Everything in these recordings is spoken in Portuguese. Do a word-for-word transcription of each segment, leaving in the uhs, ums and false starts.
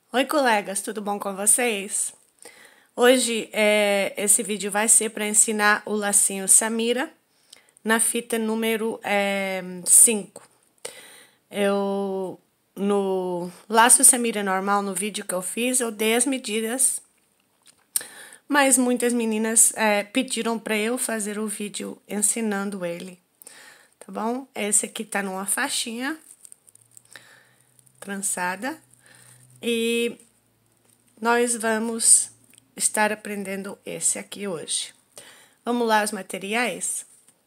Oi, colegas, tudo bom com vocês? Hoje é, esse vídeo vai ser para ensinar o lacinho Samira na fita número cinco. Eu, no laço Samira normal, no vídeo que eu fiz, eu dei as medidas, mas muitas meninas é, pediram para eu fazer o vídeo ensinando ele, tá bom? Esse aqui tá numa faixinha trançada e nós vamos estar aprendendo esse aqui hoje. Vamos lá, os materiais?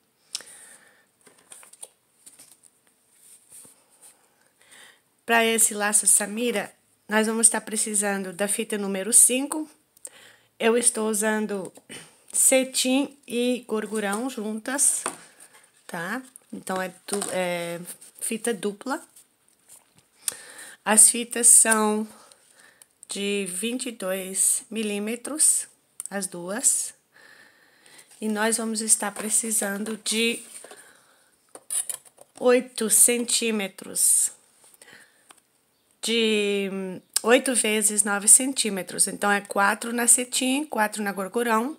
Para esse laço Samira, nós vamos estar precisando da fita número cinco. Eu estou usando cetim e gorgurão juntas, tá? Então, é, é fita dupla. As fitas são de vinte e dois milímetros, as duas. E nós vamos estar precisando de oito centímetros, de oito vezes nove centímetros. Então, é quatro na cetim, quatro na gorgurão,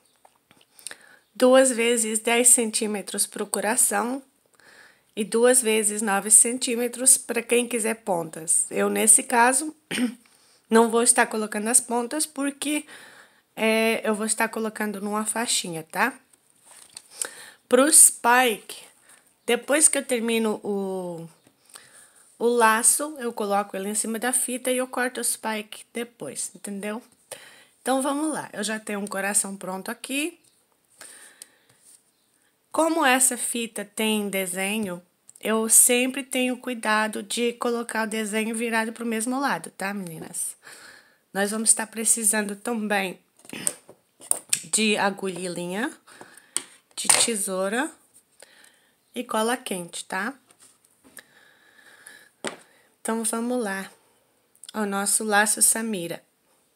duas vezes dez centímetros para o coração e duas vezes nove centímetros para quem quiser pontas. Eu, nesse caso, não vou estar colocando as pontas porque é, eu vou estar colocando numa faixinha, tá? Pro spike, depois que eu termino o, o laço, eu coloco ele em cima da fita e eu corto o spike depois, entendeu? Então, vamos lá. Eu já tenho um coração pronto aqui. Como essa fita tem desenho, eu sempre tenho cuidado de colocar o desenho virado pro mesmo lado, tá, meninas? Nós vamos estar precisando também de agulha e linha, de tesoura e cola quente, tá? Então, vamos lá. O nosso laço Samira.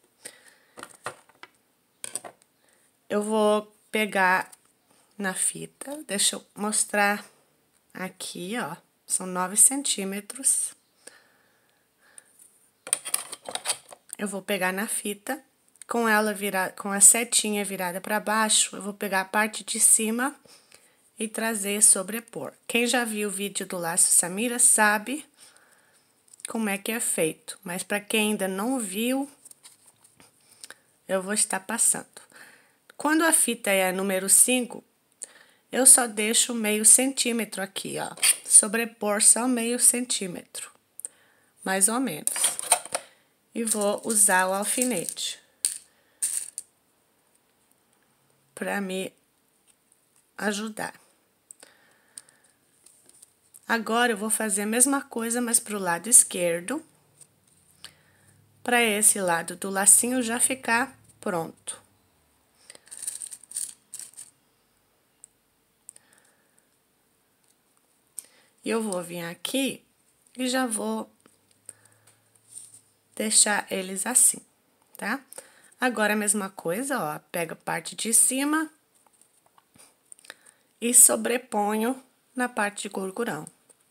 Eu vou pegar na fita, deixa eu mostrar aqui, ó. São nove centímetros. Eu vou pegar na fita, com ela virada, com a setinha virada para baixo, eu vou pegar a parte de cima e trazer sobrepor. Quem já viu o vídeo do laço Samira sabe como é que é feito, mas para quem ainda não viu, eu vou estar passando. Quando a fita é a número cinco, eu só deixo meio centímetro aqui, ó, sobrepor só meio centímetro, mais ou menos. E vou usar o alfinete para me ajudar. Agora, eu vou fazer a mesma coisa, mas pro lado esquerdo, para esse lado do lacinho já ficar pronto. E eu vou vir aqui e já vou deixar eles assim, tá? Agora, a mesma coisa, ó, pego a parte de cima e sobreponho na parte de gorgurão.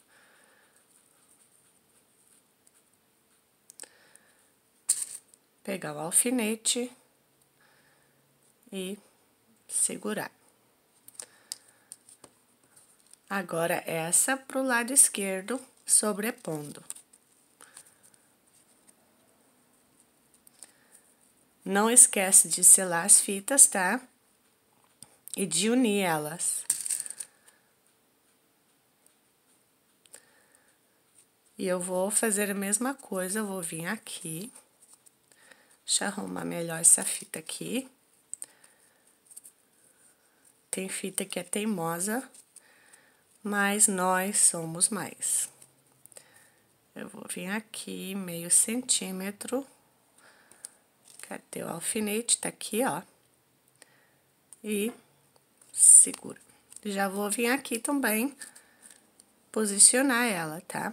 Pegar o alfinete e segurar. Agora, essa pro lado esquerdo, sobrepondo. Não esquece de selar as fitas, tá? E de unir elas. E eu vou fazer a mesma coisa, eu vou vir aqui. Deixa eu arrumar melhor essa fita aqui. Tem fita que é teimosa, mas nós somos mais. Eu vou vir aqui, meio centímetro. Cadê o alfinete? Tá aqui, ó. E segura. Já vou vir aqui também posicionar ela, tá?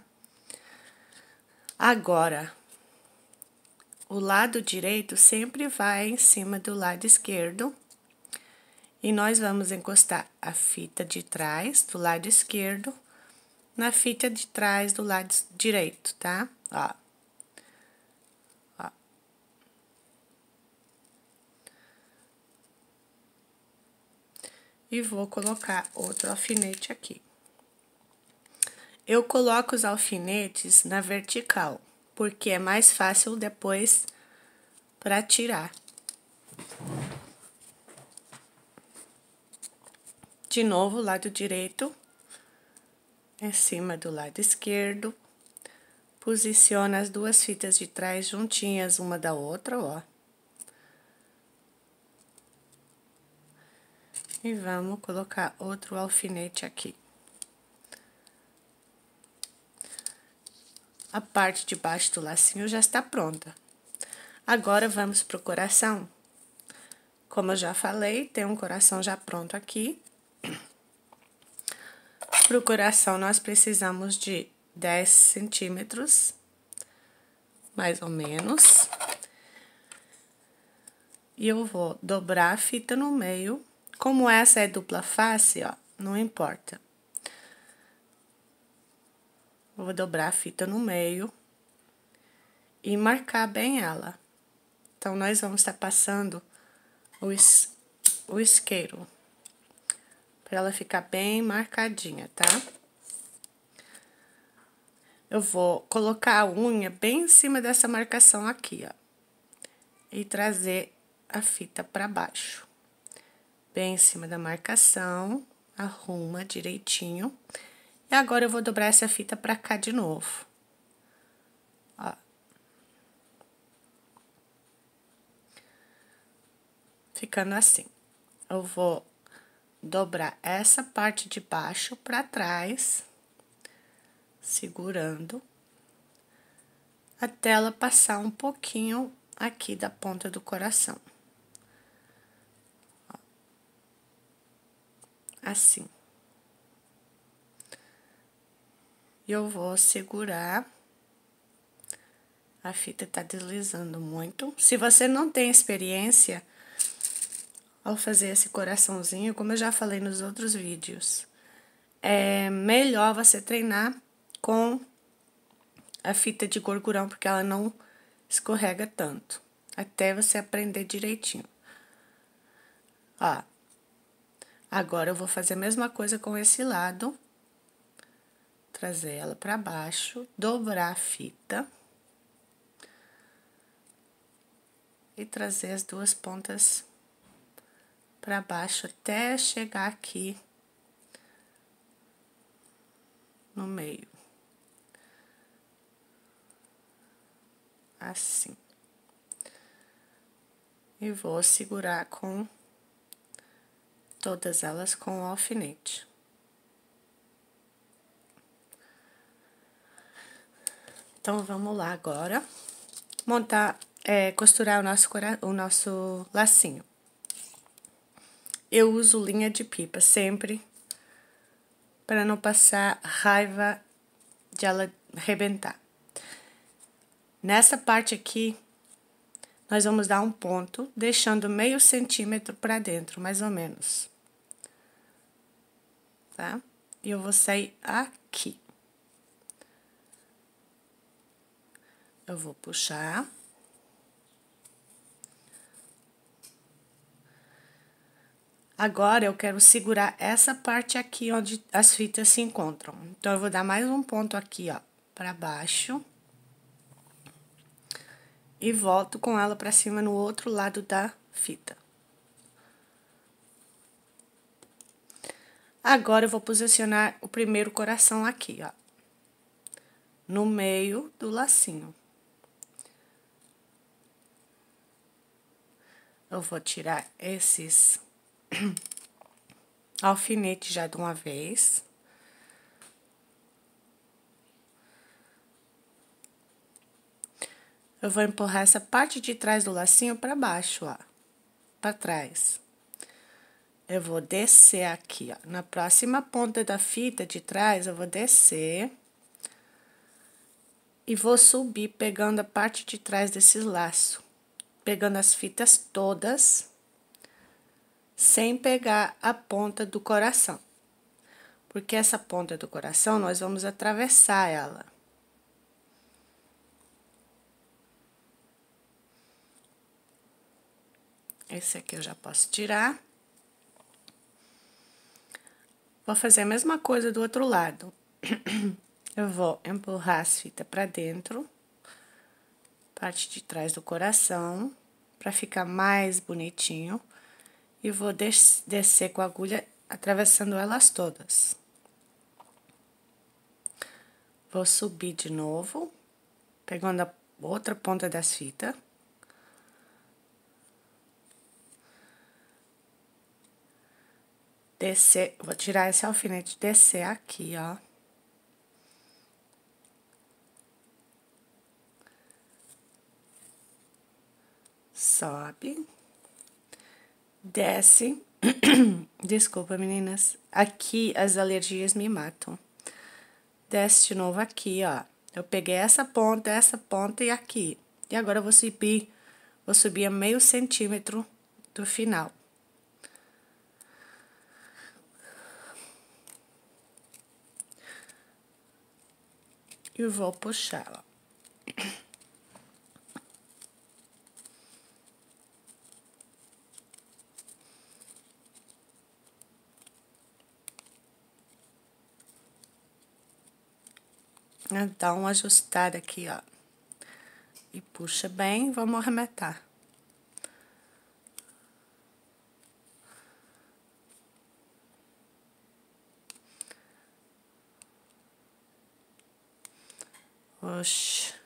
Agora, o lado direito sempre vai em cima do lado esquerdo. E nós vamos encostar a fita de trás, do lado esquerdo, na fita de trás do lado direito, tá? Ó. e vou colocar outro alfinete aqui. Eu coloco os alfinetes na vertical, porque é mais fácil depois para tirar. De novo, lado direito, em cima do lado esquerdo. Posiciona as duas fitas de trás juntinhas uma da outra, ó. E vamos colocar outro alfinete aqui. A parte de baixo do lacinho já está pronta. Agora, vamos pro coração. Como eu já falei, tem um coração já pronto aqui. Pro coração, nós precisamos de dez centímetros, mais ou menos. E eu vou dobrar a fita no meio. Como essa é dupla face, ó, não importa. Eu vou dobrar a fita no meio e marcar bem ela. Então, nós vamos estar passando o, is, o isqueiro para ela ficar bem marcadinha, tá? Eu vou colocar a unha bem em cima dessa marcação aqui, ó. E trazer a fita para baixo. Bem em cima da marcação, arruma direitinho. E agora, eu vou dobrar essa fita pra cá de novo. Ó. Ficando assim. Eu vou dobrar essa parte de baixo pra trás, segurando, até ela passar um pouquinho aqui da ponta do coração. Ó. Assim. E eu vou segurar. A fita tá deslizando muito. Se você não tem experiência ao fazer esse coraçãozinho, como eu já falei nos outros vídeos, é melhor você treinar com a fita de gorgurão, porque ela não escorrega tanto, até você aprender direitinho. Ó, agora eu vou fazer a mesma coisa com esse lado, trazer ela pra baixo, dobrar a fita e trazer as duas pontas pra baixo até chegar aqui no meio. Assim. E vou segurar com todas elas com o alfinete. Então, vamos lá agora montar, é, costurar o nosso, cora o nosso lacinho. Eu uso linha de pipa sempre, para não passar raiva de ela arrebentar. Nessa parte aqui, nós vamos dar um ponto, deixando meio centímetro para dentro, mais ou menos. Tá? E eu vou sair aqui. Eu vou puxar. Agora, eu quero segurar essa parte aqui, onde as fitas se encontram. Então, eu vou dar mais um ponto aqui, ó, pra baixo. E volto com ela pra cima no outro lado da fita. Agora, eu vou posicionar o primeiro coração aqui, ó. No meio do lacinho. Eu vou tirar esses alfinetes já de uma vez. Eu vou empurrar essa parte de trás do lacinho pra baixo, ó. Pra trás. Eu vou descer aqui, ó. Na próxima ponta da fita de trás, eu vou descer. E vou subir pegando a parte de trás desse laço. Pegando as fitas todas, sem pegar a ponta do coração. Porque essa ponta do coração, nós vamos atravessar ela. Esse aqui eu já posso tirar. Vou fazer a mesma coisa do outro lado. Eu vou empurrar as fitas pra dentro, parte de trás do coração, pra ficar mais bonitinho. E vou des descer com a agulha, atravessando elas todas. Vou subir de novo, pegando a outra ponta das fitas. Descer, vou tirar esse alfinete, descer aqui, ó. Sobe. Desce. Desculpa, meninas. Aqui as alergias me matam. Desce de novo aqui, ó. Eu peguei essa ponta, essa ponta e aqui. E agora eu vou subir, vou subir a meio centímetro do final. E vou puxar, ó. Dá uma ajustada aqui, ó. E puxa bem, vamos arremetar. Oxi.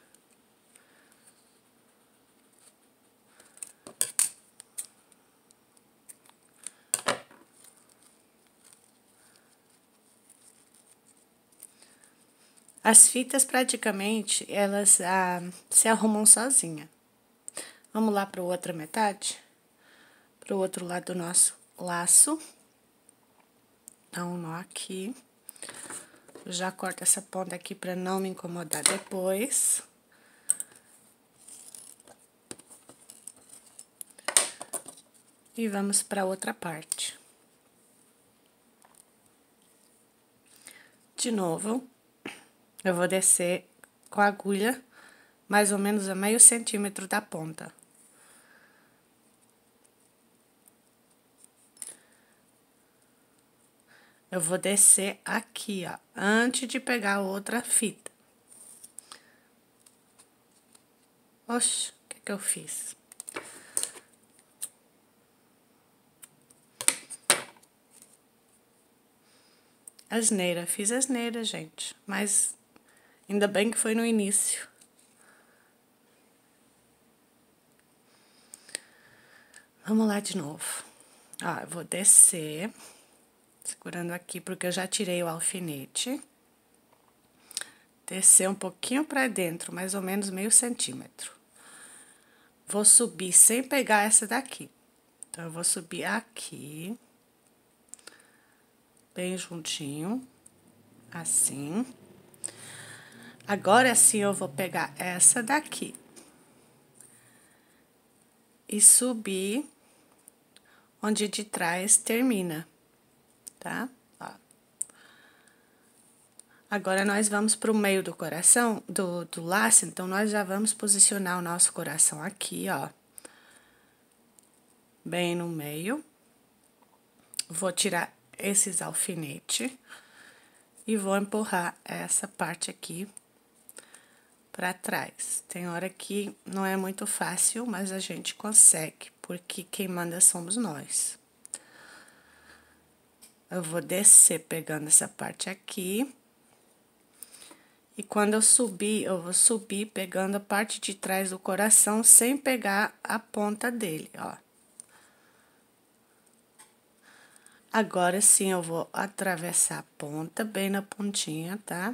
As fitas, praticamente, elas ah, se arrumam sozinha. Vamos lá para a outra metade? Para o outro lado do nosso laço. Dá um nó aqui. Eu já corto essa ponta aqui para não me incomodar depois. E vamos para outra parte. De novo, eu vou descer com a agulha mais ou menos a meio centímetro da ponta. Eu vou descer aqui, ó, antes de pegar a outra fita. Oxe, o que que eu fiz? Asneira, fiz asneira, gente, mas ainda bem que foi no início. Vamos lá de novo. Ó, eu vou descer, segurando aqui, porque eu já tirei o alfinete. Descer um pouquinho pra dentro, mais ou menos meio centímetro. Vou subir sem pegar essa daqui. Então, eu vou subir aqui. Bem juntinho, assim. Agora, sim, eu vou pegar essa daqui. E subir onde de trás termina, tá? Ó. Agora, nós vamos pro meio do coração, do, do laço, então, nós já vamos posicionar o nosso coração aqui, ó. Bem no meio. Vou tirar esses alfinetes e vou empurrar essa parte aqui pra trás. Tem hora que não é muito fácil, mas a gente consegue, porque quem manda somos nós. Eu vou descer pegando essa parte aqui. E quando eu subir, eu vou subir pegando a parte de trás do coração sem pegar a ponta dele, ó. Agora sim, eu vou atravessar a ponta bem na pontinha, tá?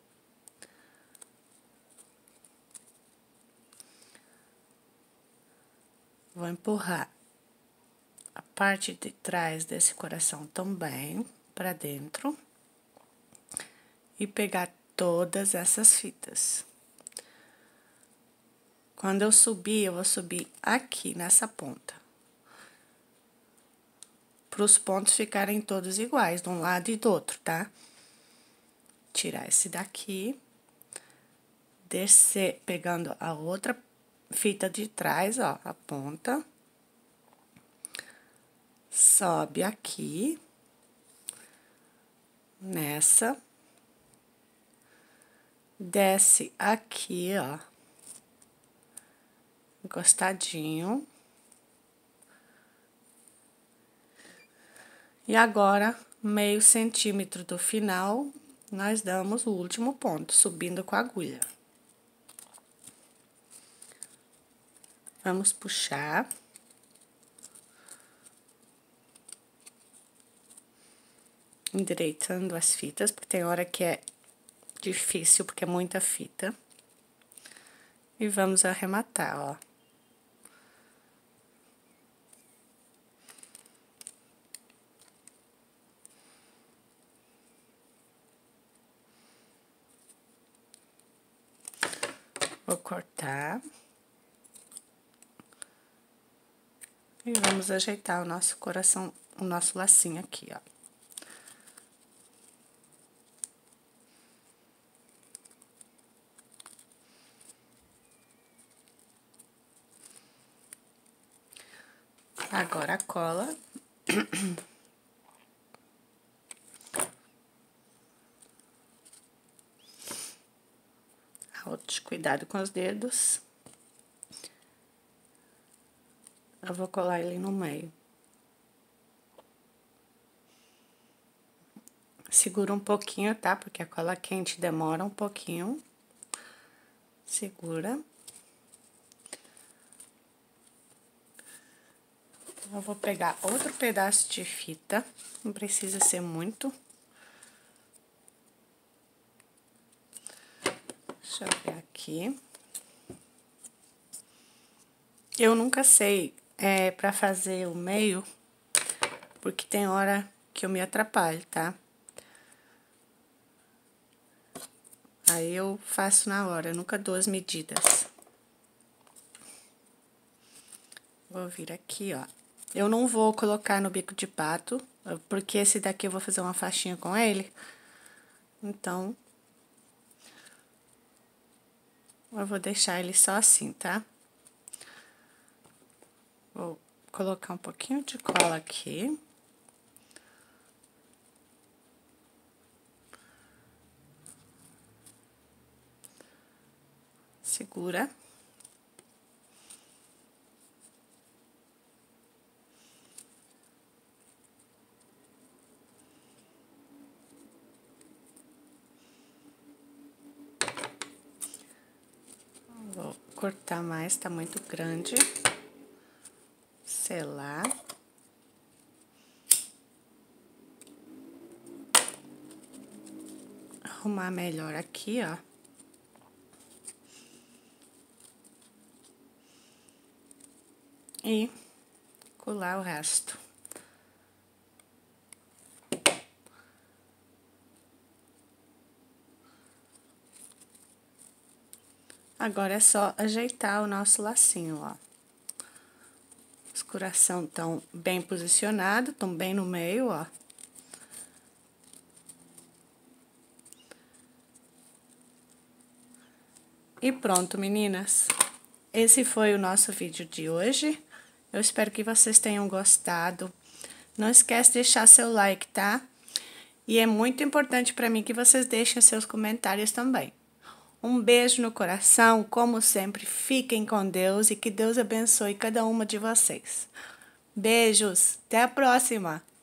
Vou empurrar a parte de trás desse coração também pra dentro. E pegar todas essas fitas. Quando eu subir, eu vou subir aqui nessa ponta. Para os pontos ficarem todos iguais, de um lado e do outro, tá? Tirar esse daqui. Descer, pegando a outra fita de trás, ó, a ponta. Sobe aqui. nessa, desce aqui, ó, encostadinho. E agora, meio centímetro do final, nós damos o último ponto, subindo com a agulha. Vamos puxar. Endireitando as fitas, porque tem hora que é difícil, porque é muita fita. E vamos arrematar, ó. Vou cortar. E vamos ajeitar o nosso coração, o nosso lacinho aqui, ó. Agora a cola. Outro cuidado com os dedos. Eu vou colar ele no meio. Segura um pouquinho, tá? Porque a cola quente demora um pouquinho. Segura. Eu vou pegar outro pedaço de fita. Não precisa ser muito. Deixa eu ver aqui. Eu nunca sei é, pra fazer o meio, porque tem hora que eu me atrapalho, tá? Aí eu faço na hora, eu nunca dou as medidas. Vou vir aqui, ó. Eu não vou colocar no bico de pato, porque esse daqui eu vou fazer uma faixinha com ele. Então, eu vou deixar ele só assim, tá? Vou colocar um pouquinho de cola aqui. Segura. Vou cortar mais, tá muito grande. Selar. Arrumar melhor aqui, ó. E colar o resto. Agora é só ajeitar o nosso lacinho, ó. Os coração estão bem posicionados, estão bem no meio, ó. E pronto, meninas. Esse foi o nosso vídeo de hoje. Eu espero que vocês tenham gostado. Não esquece de deixar seu like, tá? E é muito importante para mim que vocês deixem seus comentários também. Um beijo no coração, como sempre, fiquem com Deus e que Deus abençoe cada uma de vocês. Beijos, até a próxima!